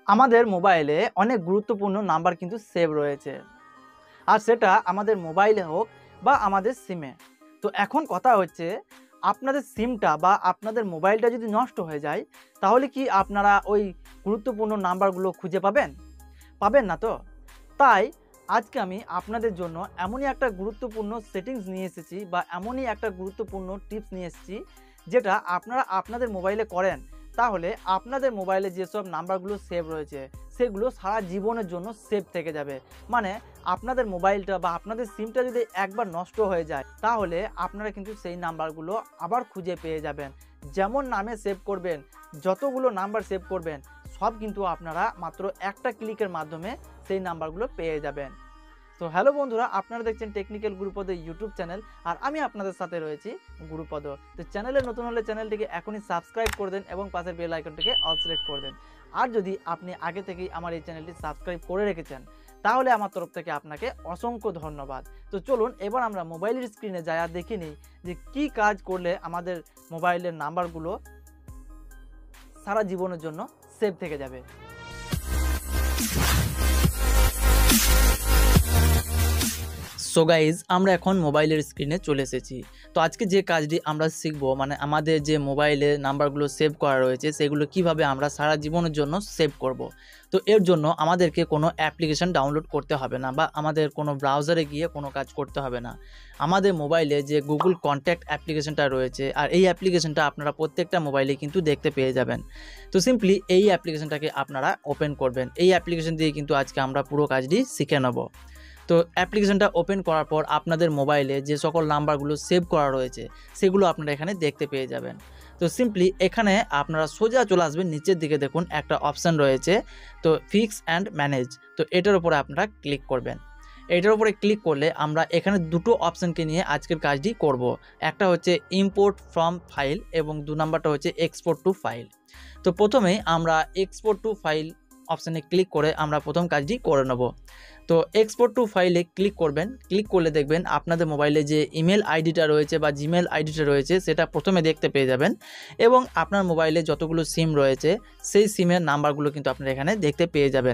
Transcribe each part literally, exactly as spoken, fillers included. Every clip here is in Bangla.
আমাদের মোবাইলে অনেক গুরুত্বপূর্ণ নাম্বার কিন্তু সেভ রয়েছে, আর সেটা আমাদের মোবাইলে হোক বা আমাদের সিমে। তো এখন কথা হচ্ছে, আপনাদের সিমটা বা আপনাদের মোবাইলটা যদি নষ্ট হয়ে যায়, তাহলে কি আপনারা ওই গুরুত্বপূর্ণ নাম্বারগুলো খুঁজে পাবেন? পাবেন না তো। তাই আজকে আমি আপনাদের জন্য এমনই একটা গুরুত্বপূর্ণ সেটিংস নিয়ে এসেছি বা এমনই একটা গুরুত্বপূর্ণ টিপস নিয়ে এসেছি, যেটা আপনারা আপনাদের মোবাইলে করেন, তাহলে আপনাদের মোবাইলে যেসব নাম্বারগুলো সেভ রয়েছে সেগুলো সারা জীবনের জন্য সেভ থেকে যাবে। মানে আপনাদের মোবাইলটা বা আপনাদের সিমটা যদি একবার নষ্ট হয়ে যায়, তাহলে আপনারা কিন্তু সেই নাম্বারগুলো আবার খুঁজে পেয়ে যাবেন। যেমন নামে সেভ করবেন, যতগুলো নাম্বার সেভ করবেন, সব কিন্তু আপনারা মাত্র একটা ক্লিকের মাধ্যমে সেই নাম্বারগুলো পেয়ে যাবেন। তো হ্যালো বন্ধুরা, আপনারা দেখছেন টেকনিক্যাল গুরুপদ ইউটিউব চ্যানেল, আর আমি আপনাদের সাথে রয়েছি গুরুপদ। তো চ্যানেলে নতুন হলে চ্যানেলটিকে এখনই সাবস্ক্রাইব করে দেন এবং পাশের বেল আইকনটিকে অল সিলেক্ট করে দেন। আর যদি আপনি আগে থেকেই আমার এই চ্যানেলটি সাবস্ক্রাইব করে রেখেছেন, তাহলে আমার তরফ থেকে আপনাকে অসংখ্য ধন্যবাদ। তো চলুন এবার আমরা মোবাইলের স্ক্রিনে যাই আর দেখে নিই যে কী কাজ করলে আমাদের মোবাইলের নাম্বারগুলো সারা জীবনের জন্য সেভ থেকে যাবে। সো গাইজ, আমরা এখন মোবাইলের স্ক্রিনে চলে এসেছি। তো আজকে যে কাজটি আমরা শিখব, মানে আমাদের যে মোবাইলে নাম্বারগুলো সেভ করা রয়েছে সেগুলো কিভাবে আমরা সারা জীবনের জন্য সেভ করব। তো এর জন্য আমাদেরকে কোনো অ্যাপ্লিকেশন ডাউনলোড করতে হবে না বা আমাদের কোনো ব্রাউজারে গিয়ে কোনো কাজ করতে হবে না। আমাদের মোবাইলে যে গুগল কন্ট্যাক্ট অ্যাপ্লিকেশনটা রয়েছে, আর এই অ্যাপ্লিকেশনটা আপনারা প্রত্যেকটা মোবাইলে কিন্তু দেখতে পেয়ে যাবেন। তো সিম্পলি এই অ্যাপ্লিকেশনটাকে আপনারা ওপেন করবেন। এই অ্যাপ্লিকেশন দিয়ে কিন্তু আজকে আমরা পুরো কাজটি শিখে নেব। তো অ্যাপ্লিকেশনটা ওপেন করার পর আপনাদের মোবাইলে যে সকল নাম্বারগুলো সেভ করা রয়েছে সেগুলো আপনারা এখানে দেখতে পেয়ে যাবেন। তো সিম্পলি এখানে আপনারা সোজা চলে আসবেন, নিচের দিকে দেখুন একটা অপশান রয়েছে, তো ফিক্স অ্যান্ড ম্যানেজ। তো এটার উপরে আপনারা ক্লিক করবেন। এটার উপরে ক্লিক করলে আমরা এখানে দুটো অপশানকে নিয়ে আজকের কাজটি করব। একটা হচ্ছে ইম্পোর্ট ফ্রম ফাইল এবং দু নাম্বারটা হচ্ছে এক্সপোর্ট টু ফাইল। তো প্রথমেই আমরা এক্সপোর্ট টু ফাইল অপশানে ক্লিক করে আমরা প্রথম কাজটি করে নেব। তো এক্সপোর্ট টু ফাইলে ক্লিক করবেন। ক্লিক করলে দেখবেন আপনাদের মোবাইলে যে ইমেল আইডিটা রয়েছে বা জিমেল আইডিটা রয়েছে সেটা প্রথমে দেখতে পেয়ে যাবেন, এবং আপনার মোবাইলে যতগুলো সিম রয়েছে সেই সিমের নাম্বারগুলো কিন্তু আপনারা এখানে দেখতে পেয়ে যাবেন।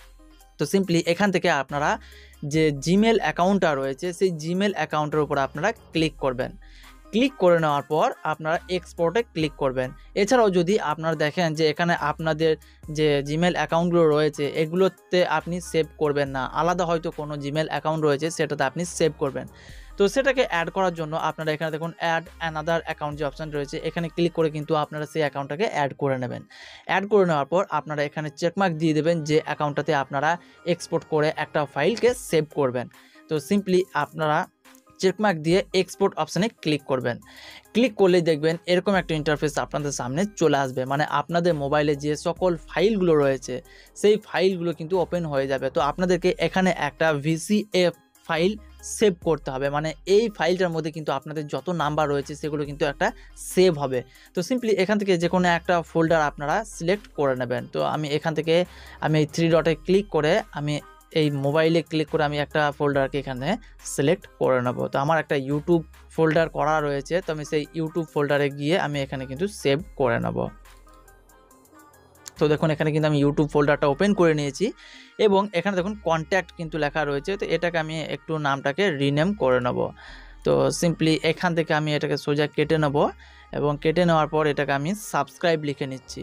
তো সিম্পলি এখান থেকে আপনারা যে জিমেল অ্যাকাউন্টটা রয়েছে সেই জিমেল অ্যাকাউন্টের উপর আপনারা ক্লিক করবেন। ক্লিক করে নেওয়ার পর আপনারা এক্সপোর্টে ক্লিক করবেন। এছাড়াও যদি আপনারা দেখেন যে এখানে আপনাদের যে জিমেল অ্যাকাউন্টগুলো রয়েছে এগুলোতে আপনি সেভ করবেন না, আলাদা হয়তো কোনো জিমেল অ্যাকাউন্ট রয়েছে সেটাতে আপনি সেভ করবেন। তো সেটাকে অ্যাড করার জন্য আপনারা এখানে দেখুন অ্যাড অ্যানাদার অ্যাকাউন্ট যে অপশান রয়েছে এখানে ক্লিক করে কিন্তু আপনারা সেই অ্যাকাউন্টটাকে অ্যাড করে নেবেন। অ্যাড করে নেওয়ার পর আপনারা এখানে চেকমার্ক দিয়ে দেবেন যে অ্যাকাউন্টটাতে আপনারা এক্সপোর্ট করে একটা ফাইলকে সেভ করবেন। তো সিম্পলি আপনারা চেকমার্ক দিয়ে এক্সপোর্ট অপশানে ক্লিক করবেন। ক্লিক করলেই দেখবেন এরকম একটা ইন্টারফেস আপনাদের সামনে চলে আসবে, মানে আপনাদের মোবাইলে যে সকল ফাইলগুলো রয়েছে সেই ফাইলগুলো কিন্তু ওপেন হয়ে যাবে। তো আপনাদেরকে এখানে একটা ভিসিএফ ফাইল সেভ করতে হবে, মানে এই ফাইলটার মধ্যে কিন্তু আপনাদের যত নাম্বার রয়েছে সেগুলো কিন্তু একটা সেভ হবে। তো সিম্পলি এখান থেকে যে কোনো একটা ফোল্ডার আপনারা সিলেক্ট করে নেবেন। তো আমি এখান থেকে আমি এই থ্রি ডটে ক্লিক করে আমি এই মোবাইলে ক্লিক করে আমি একটা ফোল্ডারকে এখানে সিলেক্ট করে নেব। তো আমার একটা ইউটিউব ফোল্ডার করা রয়েছে, তো আমি সেই ইউটিউব ফোল্ডারে গিয়ে আমি এখানে কিন্তু সেভ করে নেব। তো দেখুন এখানে কিন্তু আমি ইউটিউব ফোল্ডারটা ওপেন করে নিয়েছি, এবং এখানে দেখুন কন্ট্যাক্ট কিন্তু লেখা রয়েছে। তো এটাকে আমি একটু নামটাকে রিনেম করে নেব। তো সিম্পলি এখান থেকে আমি এটাকে সোজা কেটে নেব, এবং কেটে নেওয়ার পর এটাকে আমি সাবস্ক্রাইব লিখে নিচ্ছি।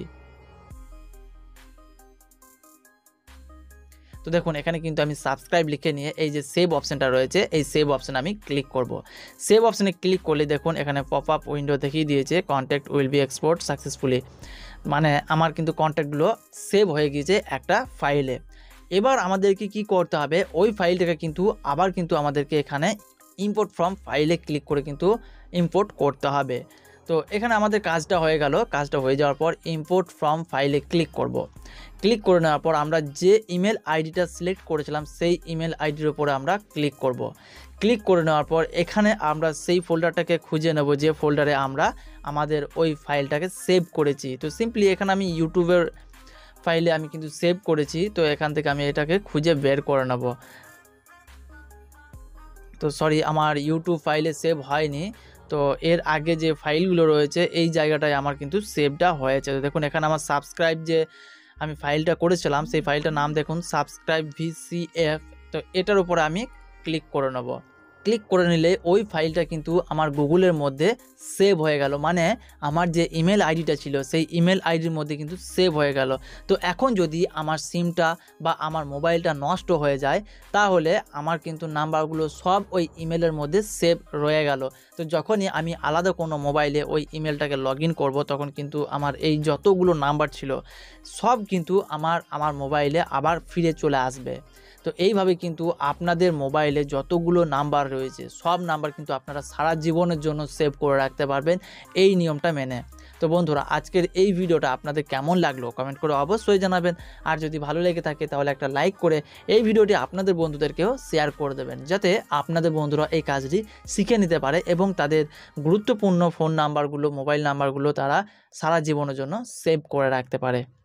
তো দেখুন এখানে কিন্তু আমি সাবস্ক্রাইব লিখে নিয়ে এই যে সেভ অপশানটা রয়েছে এই সেভ অপশানে আমি ক্লিক করব। সেভ অপশানে ক্লিক করলে দেখুন এখানে পপ আপ উইন্ডো দেখিয়ে দিয়েছে contact will be export successfully, মানে আমার কিন্তু কন্ট্যাক্টগুলো সেভ হয়ে গিয়েছে একটা ফাইলে। এবার আমাদেরকে কি করতে হবে, ওই ফাইলটাকে কিন্তু আবার কিন্তু আমাদেরকে এখানে ইম্পোর্ট ফ্রম ফাইলে ক্লিক করে কিন্তু ইম্পোর্ট করতে হবে। তো এখানে আমাদের কাজটা হয়ে গেল। কাজটা হয়ে যাওয়ার পর ইম্পোর্ট ফ্রম ফাইলে ক্লিক করব। ক্লিক করে নেওয়ার পর আমরা যে ইমেল আইডিটা সিলেক্ট করেছিলাম সেই ইমেল আইডির উপরে আমরা ক্লিক করব। ক্লিক করে নেওয়ার পর এখানে আমরা সেই ফোল্ডারটাকে খুঁজে নেব যে ফোল্ডারে আমরা আমাদের ওই ফাইলটাকে সেভ করেছি। তো সিম্পলি এখানে আমি ইউটিউবের ফাইলে আমি কিন্তু সেভ করেছি, তো এখান থেকে আমি এটাকে খুঁজে বের করে নেব। তো সরি, আমার ইউটিউব ফাইলে সেভ হয়নি, তো এর আগে যে ফাইলগুলো রয়েছে এই জায়গাটায় আমার কিন্তু সেভটা হয়েছে। তো দেখুন এখানে আমার সাবস্ক্রাইব যে আমি ফাইলটা করেছিলাম, সেই ফাইলটার নাম দেখুন সাবস্ক্রাইব ভিসিএফ। তো এটার উপরে আমি ক্লিক করে নেব। ক্লিক করে নিলে ওই ফাইলটা কিন্তু আমার গুগলের মধ্যে সেভ হয়ে গেল, মানে আমার যে ইমেল আইডিটা ছিল সেই ইমেল আইডির মধ্যে কিন্তু সেভ হয়ে গেল। তো এখন যদি আমার সিমটা বা আমার মোবাইলটা নষ্ট হয়ে যায় তাহলে আমার কিন্তু নাম্বারগুলো সব ওই ইমেলের মধ্যে সেভ রয়ে গেল। তো যখনই আমি আলাদা কোনো মোবাইলে ওই ইমেলটাকে লগ ইন করবো তখন কিন্তু আমার এই যতগুলো নাম্বার ছিল সব কিন্তু আমার আমার মোবাইলে আবার ফিরে চলে আসবে। তো এইভাবে কিন্তু আপনাদের মোবাইলে যতগুলো নাম্বার রয়েছে সব নাম্বার কিন্তু আপনারা সারা জীবনের জন্য সেভ করে রাখতে পারবেন এই নিয়মটা মেনে। তো বন্ধুরা, আজকের এই ভিডিওটা আপনাদের কেমন লাগলো কমেন্ট করে অবশ্যই জানাবেন। আর যদি ভালো লেগে থাকে তাহলে একটা লাইক করে এই ভিডিওটি আপনাদের বন্ধুদেরকেও শেয়ার করে দেবেন, যাতে আপনাদের বন্ধুরা এই কাজটি শিখে নিতে পারে এবং তাদের গুরুত্বপূর্ণ ফোন নাম্বারগুলো, মোবাইল নাম্বারগুলো তারা সারা জীবনের জন্য সেভ করে রাখতে পারে।